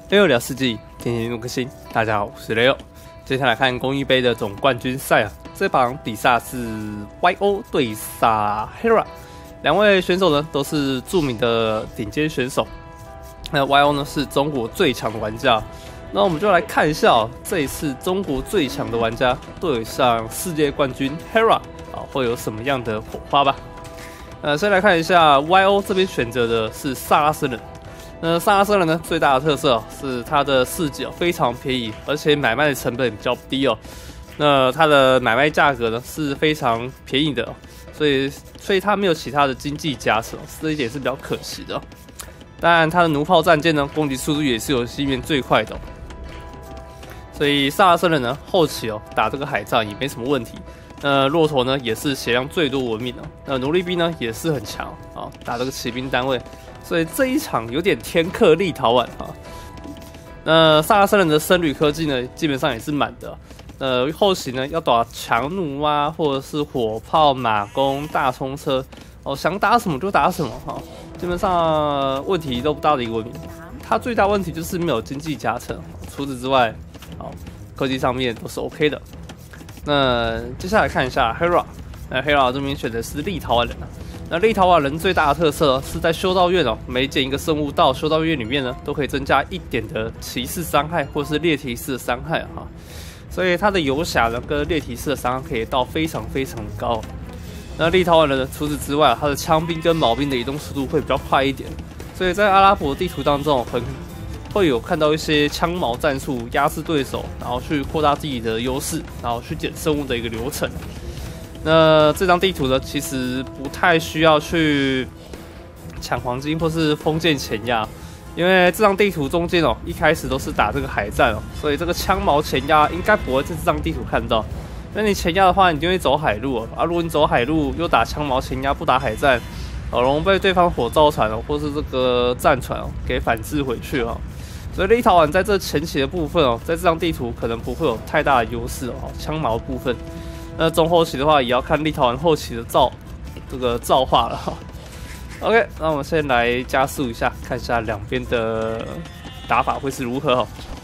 雷欧聊世纪，天天入个心。大家好，我是雷欧。接下来看公益杯的总冠军赛啊，这场比赛是 YO 对萨 Hera， 两位选手呢都是著名的顶尖选手。那 YO 呢是中国最强的玩家，那我们就来看一下这一次中国最强的玩家对上世界冠军 Hera 啊，会有什么样的火花吧？先来看一下 YO 这边选择的是萨拉森人。萨拉森人呢最大的特色是它的市集非常便宜，而且买卖的成本比较低哦。那它的买卖价格呢是非常便宜的所以它没有其他的经济加成，这一点是比较可惜的当然，它的弩炮战舰呢攻击速度也是有西面最快的所以萨拉森人呢后期打这个海战也没什么问题。骆驼呢也是血量最多文明奴隶兵呢也是很强打这个骑兵单位。所以这一场有点天克立陶宛那萨拉森人的僧侣科技呢，基本上也是满的。后期呢要打强弩啊，或者是火炮、马弓、大冲车想打什么就打什么基本上问题都不大的一个文明。它最大问题就是没有经济加成，除此之外，科技上面都是 OK 的。那接下来看一下 Hera， Hera 这边选的是立陶宛人那立陶宛人最大的特色是在修道院每建一个生物到修道院里面呢，都可以增加1点的骑士伤害或是猎骑士的伤害所以它的游侠呢跟猎骑士的伤害可以到非常非常高。那立陶宛人呢，除此之外，它的枪兵跟矛兵的移动速度会比较快一点，所以在阿拉伯地图当中会有看到一些枪矛战术压制对手，然后去扩大自己的优势，然后去捡生物的一个流程。那这张地图呢，其实不太需要去抢黄金或是封建前压，因为这张地图中间一开始都是打这个海战所以这个枪矛前压应该不会在这张地图看到。那你前压的话，你就会走海路如果你走海路又打枪矛前压不打海战，容易被对方火造船或是这个战船给反制回去所以立陶宛在这前期的部分在这张地图可能不会有太大的优势枪矛的部分。那中后期的话，也要看立陶宛后期的造化了OK， 那我们先来加速一下，看一下两边的打法会是如何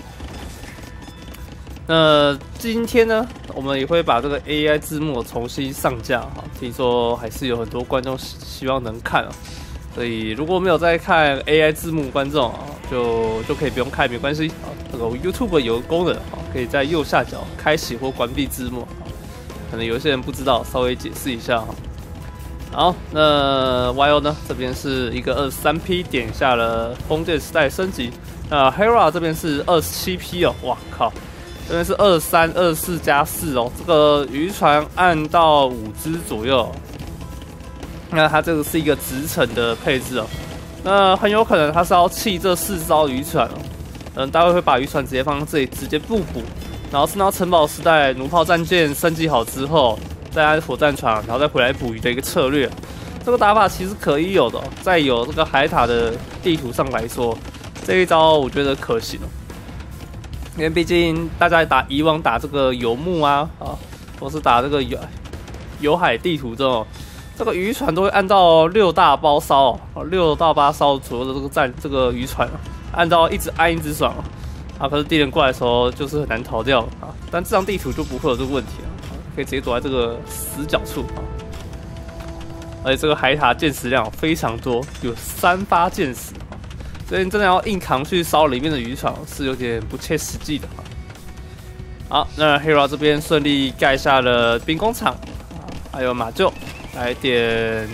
那今天呢，我们也会把这个 AI 字幕重新上架听说还是有很多观众希望能看所以如果没有在看 AI 字幕观众就可以不用看没关系这个 YouTube 有个功能可以在右下角开启或关闭字幕可能有些人不知道，稍微解释一下好，那 YO 呢？这边是一个23P 点下了封建时代升级。那 Hera 这边是27P哇靠，这边是23、24加4这个渔船按到5只左右。那它这个是一个直程的配置那很有可能它是要弃这4艘渔船待会会把渔船直接放在这里，直接不补。然后升到城堡时代，弩炮战舰升级好之后，再按火战船，然后再回来捕鱼的一个策略。这个打法其实可以有的在有这个海塔的地图上来说，这一招我觉得可行因为毕竟大家以往打这个游牧或是打这个有海地图中，这个渔船都会按到6大包烧6到8艘左右的这个渔船按到一直按一直爽可是敌人过来的时候就是很难逃掉但这张地图就不会有这个问题可以直接躲在这个死角处而且这个海塔箭矢量非常多，有3发箭矢所以你真的要硬扛去烧里面的渔船是有点不切实际的好，那 Hera 这边顺利盖下了兵工厂还有马厩，来点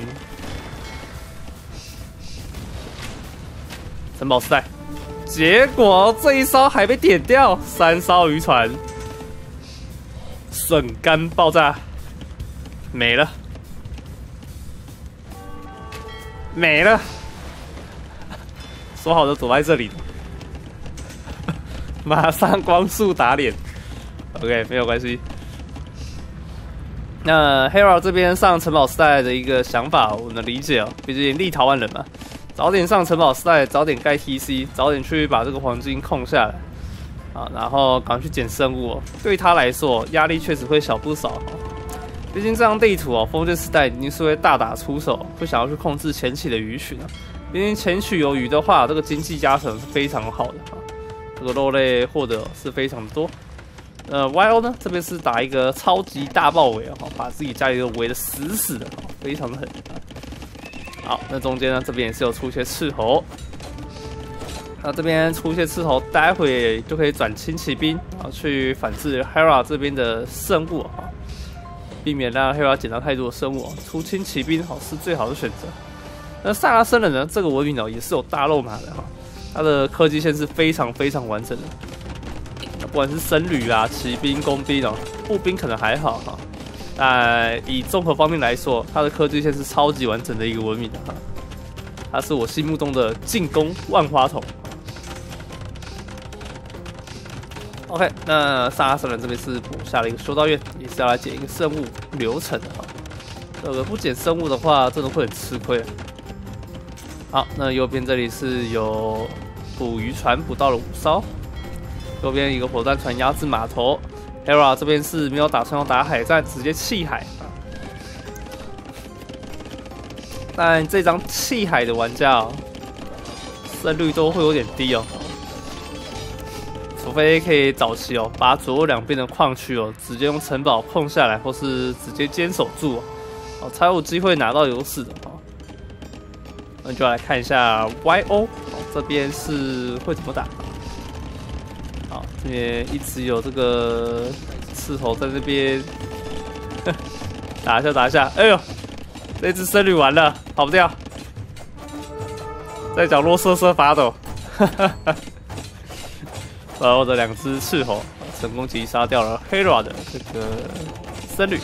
城堡时代。结果这一艘还被点掉，3艘渔船瞬间爆炸，没了，没了。说好的躲在这里的，马上光速打脸。OK， 没有关系。那 Hera 这边上城堡时代的一个想法，我能理解毕竟立陶宛人嘛。早点上城堡时代，早点盖 TC， 早点去把这个黄金控下来然后赶快去捡生物对他来说压力确实会小不少毕竟这张地图封建时代一定是会大打出手，会想要去控制前期的鱼群毕竟前期有鱼的话，这个经济加成是非常好的这个肉类获得是非常的多。YO 呢这边是打一个超级大爆围啊，把自己家里都围得死死的，非常的狠。好，那中间呢这边也是有出现斥候。那这边出现斥候，待会就可以转轻骑兵，然后去反制 Hera 这边的生物啊，避免让 Hera 捡到太多的生物。出轻骑兵是最好的选择。那萨拉森人呢，这个文明也是有大肉马的哈，它的科技线是非常非常完整的。那不管是僧侣啊、骑兵、工兵步兵可能还好哈，但以综合方面来说，它的科技线是超级完整的一个文明哈。它是我心目中的进攻万花筒。OK， 那萨拉森人这边是补下了一个修道院，也是要来解一个生物流程的哈。这个不捡生物的话，真的会很吃亏。好，那右边这里是有捕鱼船，捕到了5艘。右边一个火弹船压制码头 ，Hera 这边是没有打算要打海战，直接弃海。但这张弃海的玩家胜率都会有点低哦。除非可以早期把左右两边的矿区直接用城堡控下来，或是直接坚守住才有机会拿到优势的那就来看一下 YO 这边是会怎么打。好，这边一直有这个刺头在这边打一下打一下，哎呦，这只僧侣完了，跑不掉，在角落瑟瑟发抖。我的2只斥候成功击杀掉了 Hera 的这个僧侣。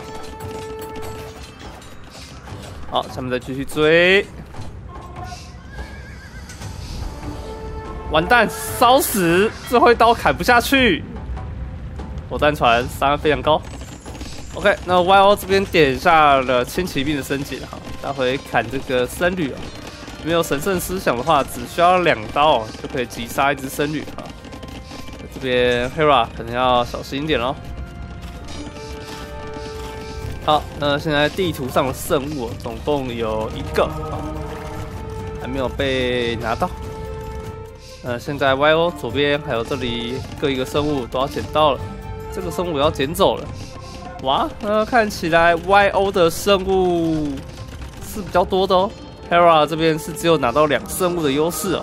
好，下面再继续追。完蛋，烧死！最后一刀砍不下去。火弹船伤害非常高。OK， 那 YO 这边点下了轻骑兵的升级了，待会砍这个僧侣没有神圣思想的话，只需要2刀就可以击杀一只僧侣这边 Hera 可能要小心一点咯。好，那现在地图上的圣物总共有1个还没有被拿到。现在 YO 左边还有这里各一个生物都要捡到了，这个生物要捡走了。哇，看起来 YO 的生物是比较多的Hera 这边是只有拿到2生物的优势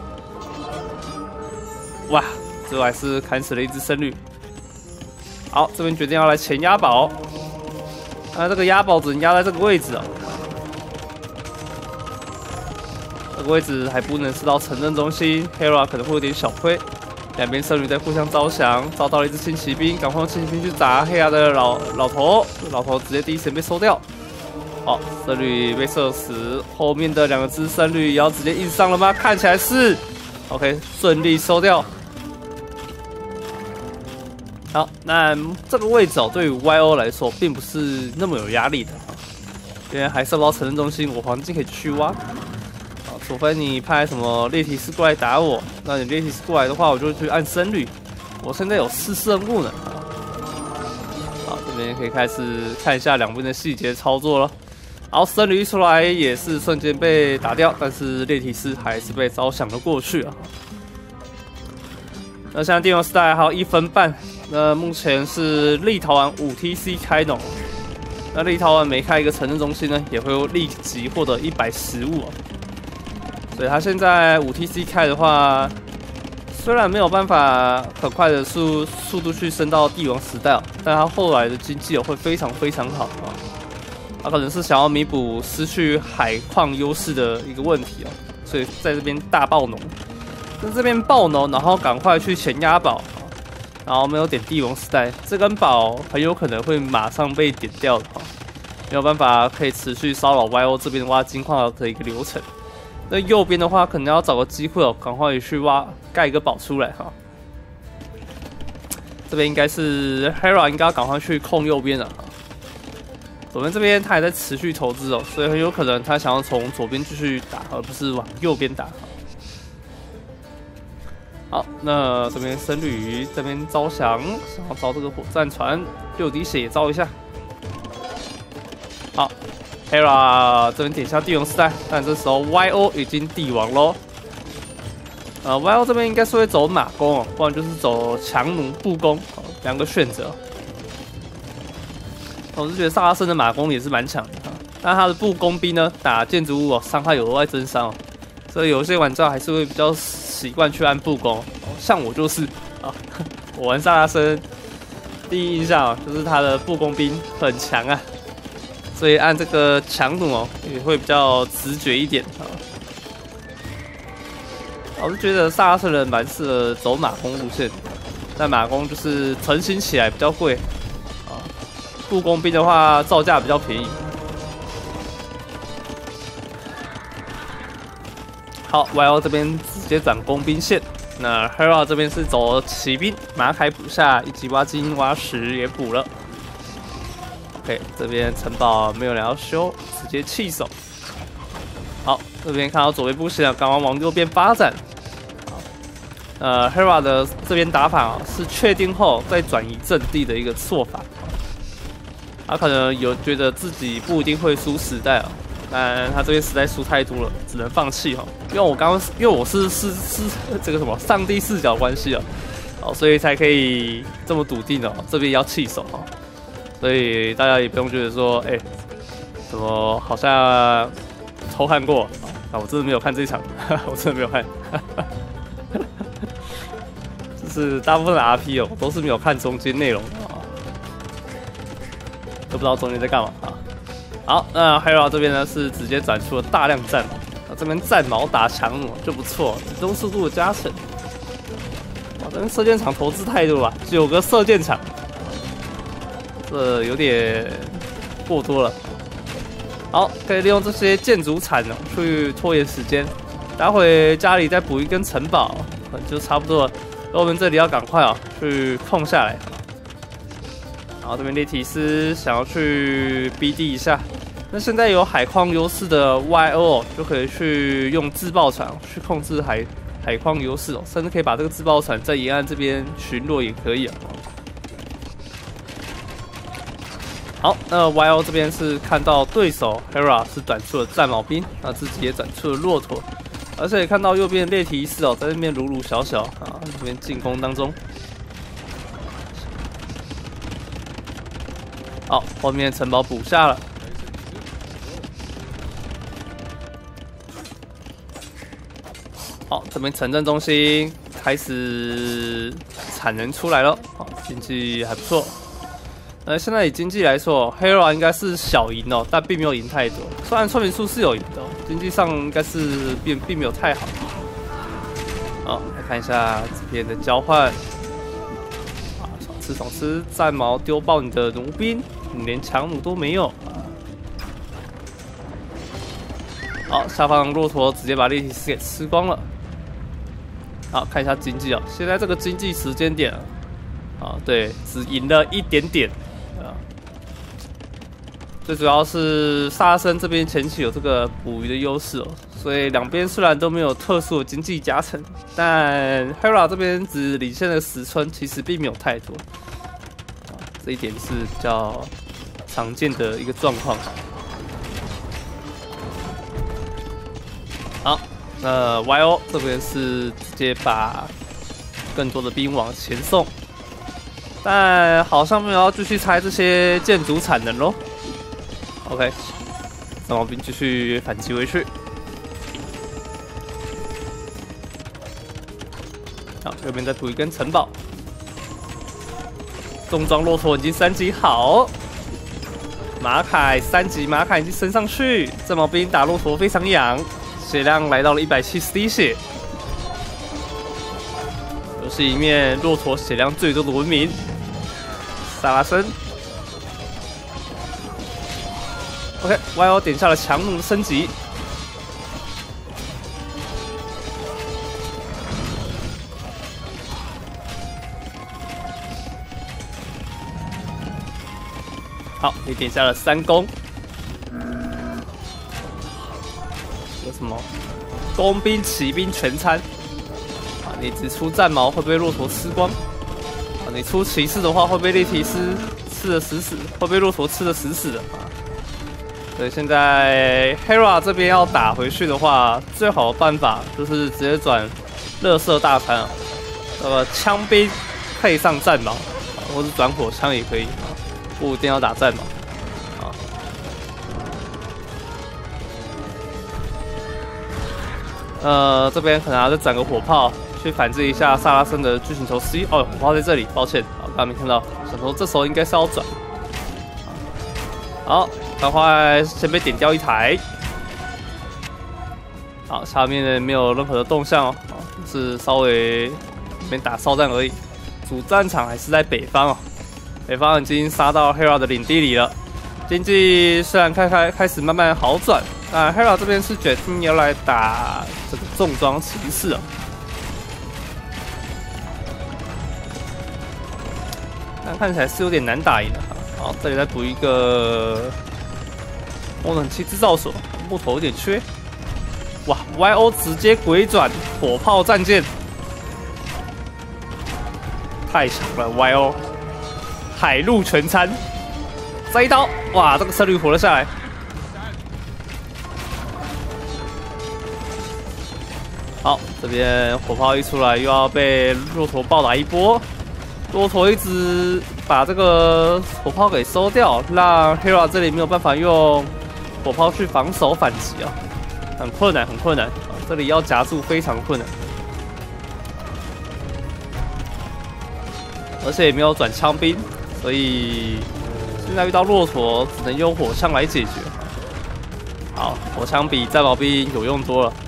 哇，最后还是砍死了一只僧侣。好，这边决定要来前压宝。这个压宝只能压在这个位置这个位置还不能吃到城镇中心 ，Hera 可能会有点小亏。2边僧侣在互相招降，招到了一只轻骑兵，赶快用轻骑兵去砸黑牙的老头，老头直接第一时间被收掉。好，僧侣被射死，后面的2只僧侣也要直接硬上了吗？看起来是 ，OK， 顺利收掉。好，那这个位置对于 YO 来说并不是那么有压力的因为还是不到城镇中心，我黄金可以继续挖。除非你派什么猎骑士过来打我，那你猎骑士过来的话，我就去按僧侣。我现在有4生物呢。好，这边可以开始看一下2边的细节操作了。好，僧侣一出来也是瞬间被打掉，但是猎骑士还是被招降了过去那现在电王时代还有1分半。那目前是立陶宛5TC 开农，那立陶宛每开一个城镇中心呢，也会立即获得100食物所以他现在5TC 开的话，虽然没有办法很快的速度去升到帝王时代但他后来的经济会非常非常好他可能是想要弥补失去海矿优势的一个问题所以在这边大爆农，在这边爆农，然后赶快去前压宝。然后没有点帝王时代，这根宝很有可能会马上被点掉的没有办法可以持续骚扰 YO 这边挖金矿的一个流程。那右边的话，可能要找个机会赶快去盖一个宝出来这边应该是 Hera 应该要赶快去控右边了左边这边他还在持续投资所以很有可能他想要从左边继续打，而不是往右边打好，那这边僧侣这边招降，想要招这个火战船，6滴血也招一下。好 ，Hera 这边点下帝王时代，但这时候 YO 已经帝王喽。 YO 这边应该是会走马弓哦，不然就是走强弩步弓，两个选择。我是觉得萨拉森的马弓也是蛮强的，但他的步弓兵呢，打建筑物伤害有额外增伤哦，所以有些玩家还是会比较习惯去按步弓，像我就是啊，我玩萨拉森第一印象就是他的步弓兵很强啊，所以按这个强弩哦也会比较直觉一点啊。我是觉得萨拉森人蛮适合走马弓路线，但马弓就是成型起来比较贵啊，步弓兵的话造价比较便宜。好 ，YO 这边直接转工兵线，那 Hera 这边是走骑兵，马凯补下，以及挖金挖石也补了。OK， 这边城堡没有人要修，直接弃守。好，这边看到左边不行了，赶快往右边发展。Hera 的这边打法是确定后再转移阵地的一个做法。他可能有觉得自己不一定会输时代哦，但他这边实在输太多了，只能放弃哦。因为我是这个什么上帝视角关系哦，所以才可以这么笃定哦，这边要弃守哦。所以大家也不用觉得说，怎么好像偷看过啊？我真的没有看这一场，我真的没有看。就是大部分的 RP 都是没有看中间内容啊，都不知道中间在干嘛啊。好，那 Hera 这边呢是直接转出了大量战矛，这边战矛打强弩就不错，移动速度的加成。这边射箭场投资太多了，9个射箭场，这有点过多了。好，可以利用这些建筑铲去拖延时间，待会家里再补一根城堡就差不多了。我们这里要赶快去控下来。然后这边猎提斯想要去 BD 一下，那现在有海况优势的 YO 就可以去用自爆船去控制海况优势甚至可以把这个自爆船在沿岸这边巡逻也可以好，那 YO 这边是看到对手 Hera 是转出了战矛兵，那自己也转出了骆驼。而且也看到右边的猎提斯在那边鲁小小这边进攻当中。好，后面城堡补下了。好，这边城镇中心开始产能出来了，经济还不错。现在以经济来说 ，Hera 应该是小赢但并没有赢太多。虽然村民数是有赢的经济上应该是并没有太好。好，来看一下这边的交换。爽吃，战矛丢爆你的弩兵，你连强弩都没有。好，下方骆驼直接把猎提斯给吃光了。好，看一下经济现在这个经济时间点对，只赢了一点点。最主要是萨拉森这边前期有这个捕鱼的优势所以两边虽然都没有特殊的经济加成，但 Hera 这边只领先了10村，其实并没有太多。这一点是比较常见的一个状况。好，那 YO 这边是直接把更多的兵往前送，但好像没有要继续拆这些建筑产能咯。OK， 战矛兵继续反击回去。好，右边再补一根城堡。重装骆驼已经3级，好。马凯3级，马凯已经升上去。战矛兵打骆驼非常痒，血量来到了170滴血。游戏里面骆驼血量最多的文明，萨拉森。OK，YO 点下了强弩的升级。好，你点下了3攻。有什么？工兵、骑兵全参。你只出战矛会被骆驼吃光。你出骑士的话会被猎提斯吃得死死，会被骆驼吃得死死的所以现在 Hera 这边要打回去的话，最好的办法就是直接转垃圾大餐啊，枪兵配上战矛，或是转火枪也可以啊，不一定要打战矛啊。这边可能还要再转个火炮去反制一下萨拉森的巨型头 C。哦，火炮在这里，抱歉，好，刚刚没看到，想说这时候应该是要转。好，赶快先被点掉一台。好，下面没有任何的动向哦，是稍微这边打哨战而已。主战场还是在北方哦，北方已经杀到 Hera 的领地里了。经济虽然开始慢慢好转，但 Hera 这边是决定要来打这个重装骑士哦。但看起来是有点难打赢的。好，这里再补一个风冷器制造所，木头有点缺。哇 ，YO 直接鬼转火炮战舰，太强了 ！YO 海陆全餐，摘刀，哇，这个胜率活了下来。好，这边火炮一出来，又要被骆驼暴打一波。骆驼一直把这个火炮给收掉，让 Hera 这里没有办法用火炮去防守反击啊，很困难，很困难啊！这里要夹住非常困难，而且也没有转枪兵，所以现在遇到骆驼只能用火枪来解决。好，火枪比战矛兵有用多了。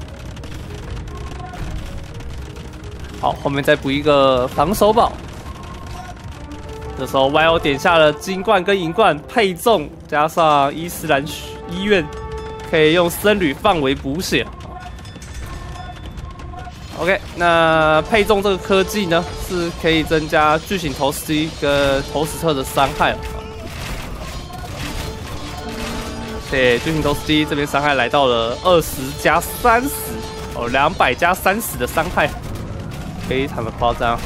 好，后面再补一个防守堡。这时候 YO 点下了金冠跟银冠配重，加上伊斯兰医院，可以用僧侣范围补血。OK， 那配重这个科技呢，是可以增加巨型头 C 跟头史特的伤害。对，巨型头 C 这边伤害来到了20+30哦，200+30的伤害，非常的夸张。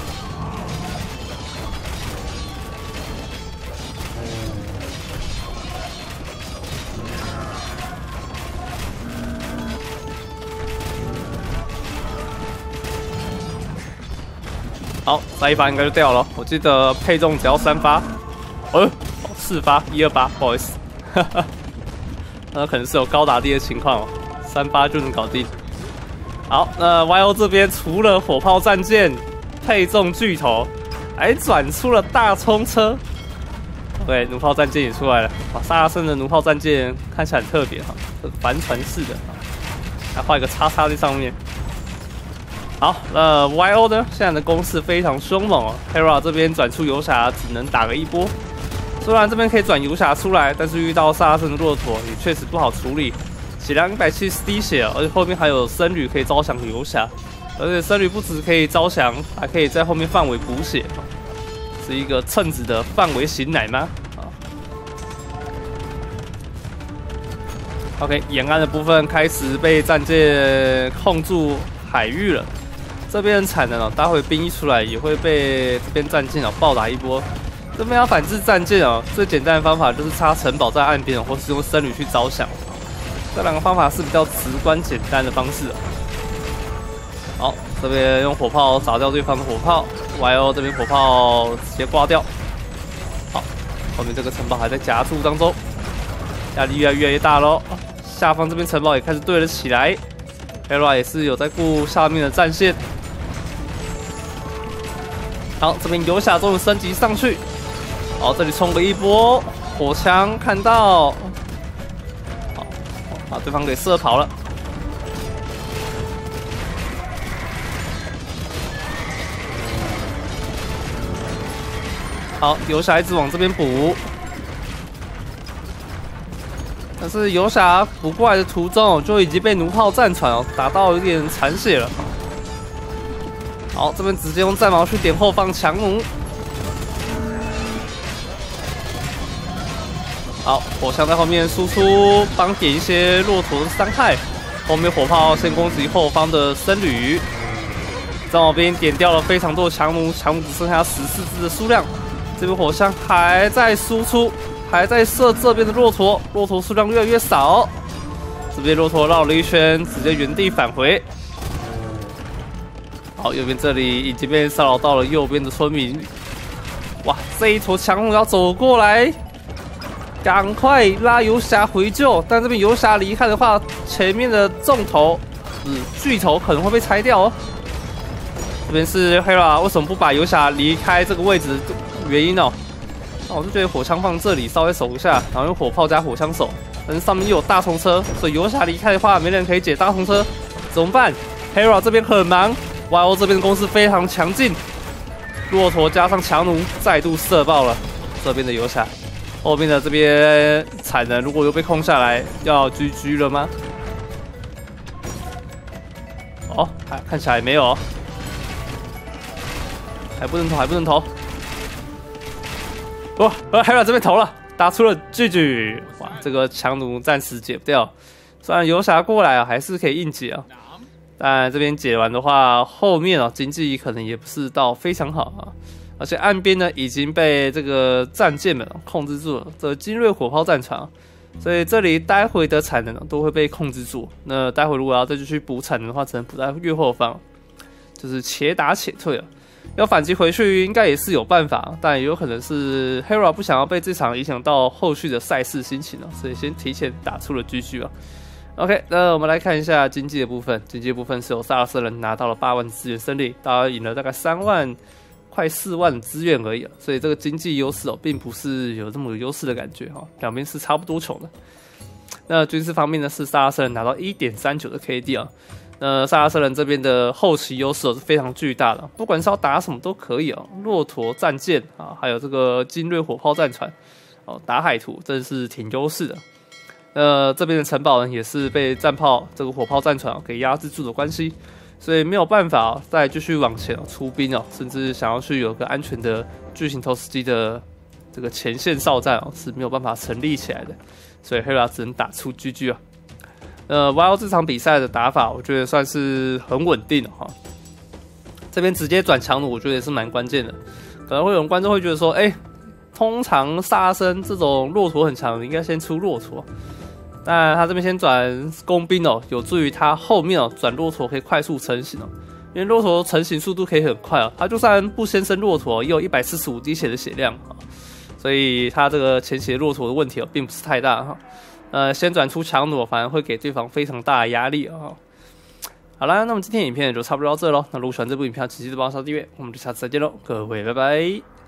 好，再一发应该就掉了。我记得配重只要3发，4发128，不好意思，那可能是有高打低的情况哦，3发就能搞定。好，那 YO 这边除了火炮战舰配重巨头，还转出了大冲车。对，弩炮战舰也出来了。哇，萨拉森的弩炮战舰看起来很特别哈，帆船式的，还画一个叉叉在上面。好，那 YO 呢？现在的攻势非常凶猛哦。Hera 这边转出游侠，只能打个一波。虽然这边可以转游侠出来，但是遇到萨拉森的骆驼也确实不好处理。血量170滴血，而且后面还有僧侣可以招降游侠，而且僧侣不止可以招降，还可以在后面范围补血，是一个称职的范围型奶妈啊。OK， 沿岸的部分开始被战舰控住海域了。这边很惨的哦，待会兵一出来也会被这边战舰哦暴打一波。这边要反制战舰哦，最简单的方法就是插城堡在岸边，或是用僧侣去招降。这两个方法是比较直观简单的方式哦。好，这边用火炮砸掉对方的火炮 ，YO 这边火炮直接挂掉。好，后面这个城堡还在夹住当中，压力越来越大喽。下方这边城堡也开始对了起来 ，Hera 也是有在顾下面的战线。好，这边游侠终于升级上去。好，这里冲了一波火枪，看到，好，把对方给射跑了。好，游侠一直往这边补，但是游侠补过来的途中就已经被弩炮战船打到有点残血了。好，这边直接用战矛去点后方强弩。好，火枪在后面输出，帮点一些骆驼的伤害。后面火炮先攻击后方的僧侣，战矛兵点掉了非常多的强弩，强弩只剩下14只的数量。这边火枪还在输出，还在射这边的骆驼，骆驼数量越来越少。这边骆驼绕了一圈，直接原地返回。 好，右边这里已经被骚扰到了右边的村民。哇，这一坨强弩要走过来，赶快拉游侠回救。但这边游侠离开的话，前面的重头，巨头可能会被拆掉哦。这边是 Hera 为什么不把游侠离开这个位置的原因哦？那我就觉得火枪放这里稍微守一下，然后用火炮加火枪手。但是上面又有大冲车，所以游侠离开的话，没人可以解大冲车，怎么办 ？Hera 这边很忙。YO 这边的攻势非常强劲，骆驼加上强弩再度射爆了这边的游侠，后面的这边产能如果又被空下来，要 GG 了吗？哦，看起来没有哦，还不能投，还不能投。哇，Hera 这边投了，打出了 GG， 哇，这个强弩暂时解不掉，虽然游侠过来啊，还是可以硬解啊。但这边解完的话，后面哦经济可能也不是到非常好啊，而且岸边呢已经被这个战舰们控制住了，这个精锐火炮战船，所以这里待会的产能都会被控制住。那待会如果要再继续补产能的话，只能补在越后方，就是且打且退了。要反击回去应该也是有办法，但也有可能是 Hera 不想要被这场影响到后续的赛事心情所以先提前打出了 GG 啊。OK， 那我们来看一下经济的部分。经济的部分是由萨拉瑟人拿到了8万资源胜利，大家赢了大概3万，快4万的资源而已所以这个经济优势并不是有这么有优势的感觉两边是差不多穷的。那军事方面呢，是萨拉瑟人拿到 1.39 的 KD 那萨拉瑟人这边的后期优势是非常巨大的，不管是要打什么都可以骆驼战舰还有这个精锐火炮战船打海图，真是挺优势的。这边的城堡呢，也是被战炮这个火炮战船给压制住的关系，所以没有办法再继续往前出兵甚至想要去有个安全的巨型投石机的这个前线哨站是没有办法成立起来的，所以 Hera 只能打出 GG YO 这场比赛的打法，我觉得算是很稳定的这边直接转强弩，我觉得也是蛮关键的。可能会有观众会觉得说，通常萨森这种骆驼很强，应该先出骆驼。但他这边先转工兵有助于他后面转骆驼可以快速成型因为骆驼成型速度可以很快他就算不先升骆驼，也有145滴血的血量所以他这个前期骆驼的问题并不是太大先转出强弩，反而会给对方非常大的压力好啦，那么今天影片也就差不多到这咯。那如果喜欢这部影片，请记得帮我刷订阅，我们就下次再见喽，各位拜拜。